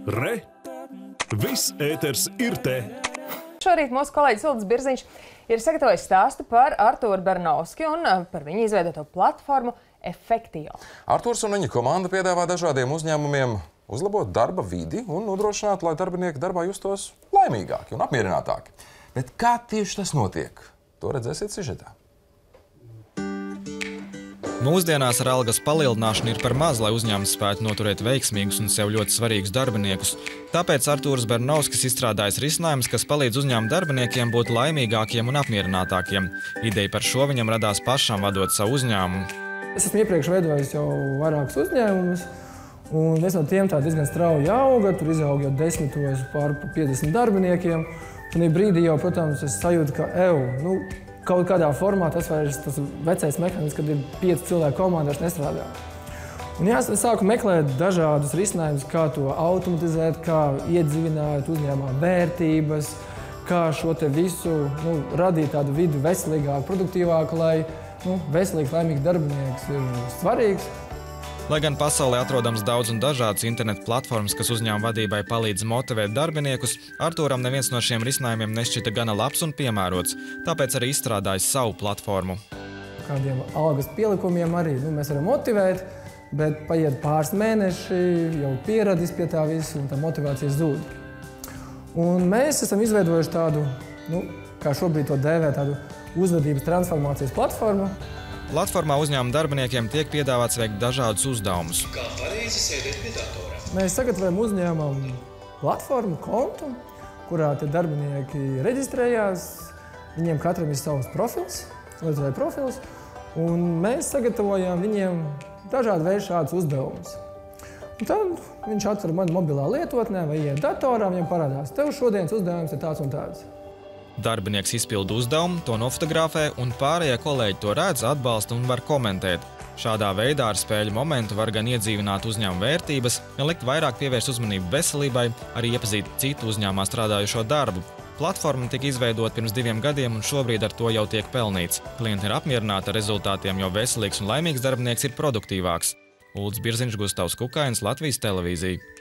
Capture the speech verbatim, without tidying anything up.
Re! Viss ēters ir te! Šorīt mūsu kolēģis Uldis Birziņš ir sagatavojis stāstu par Artūru Bernovski un par viņu izveidoto platformu Efektio. Artūrs un viņa komanda piedāvā dažādiem uzņēmumiem uzlabot darba vidi un nodrošināt, lai darbinieki darbā justos laimīgāki un apmierinātāki. Bet kā tieši tas notiek? To redzēsiet sižetā. Mūsdienās ar algas palielināšanu ir par maz, lai uzņēmums spētu noturēt veiksmīgus un sev ļoti svarīgus darbiniekus. Tāpēc Artūrs Bernovskis izstrādājis risinājumus, kas palīdz uzņēmuma darbiniekiem būt laimīgākiem un apmierinātākiem. Ideja par šo viņam radās pašam, vadot savu uzņēmumu. Es esmu iepriekš veidojis jau vairākus uzņēmumus, un viens no tiem tā diezgan strauji auga. Tur izauga jau desmitos pār piecdesmit darbiniekiem. Un brīdī jau, protams, es sajūtu, ka ev, nu, kaut kādā formā tas vairs tas vecais mehānisms, kad ir pieci cilvēki komandā, vairs nestrādā. Un jā, es sāku meklēt dažādus risinājumus, kā to automatizēt, kā iedzīvināt uzņēmumā vērtības, kā šo te visu nu, radīt tādu vidu veselīgāku, produktīvāku, lai nu, veselīgs, laimīgs darbinieks ir svarīgs. Lai gan pasaulē atrodams daudz un dažādas internetu platformas, kas uzņēmuma vadībai palīdz motivēt darbiniekus, Artūram neviens no šiem risinājumiem nešķita gana labs un piemērots, tāpēc arī izstrādājis savu platformu. Kādiem algas pielikumiem arī nu, mēs varam motivēt, bet paiet pāris mēneši, jau pieradis pie tā visu, un tā motivācija zūd. Un mēs esam izveidojuši tādu, nu, kā šobrīd to dēvē, tādu uzvedības transformācijas platformu. Platformā uzņēmuma darbiniekiem tiek piedāvāts veikt dažādus uzdevumus. Kā pareizi sēdēt pie datora? Mēs sagatavojam uzņēmumu platformu, kontu, kurā tie darbinieki reģistrējās. Viņiem katram ir savs profils, lietotāja profils, un mēs sagatavojam viņiem dažādu veidu šādus uzdevumus. Un tad viņš atver mani mobilā lietotnē vai iet datorā, viņam parādās, tev šodienas uzdevums ir tāds un tāds. Darbinieks izpilda uzdevumu, to nofotografē, un pārējie kolēģi to redz, atbalsta un var komentēt. Šādā veidā ar spēļu momentu var gan iedzīvināt uzņēmuma vērtības, gan likt vairāk pievērst uzmanību veselībai, arī iepazīt citu uzņēmumā strādājušo darbu. Platforma tika izveidota pirms diviem gadiem, un šobrīd ar to jau tiek pelnīts. Klienti ir apmierināti ar rezultātiem, jo veselīgs un laimīgs darbinieks ir produktīvāks. Uldis Birziņš, Gustavs Kukainis, Latvijas televīzija.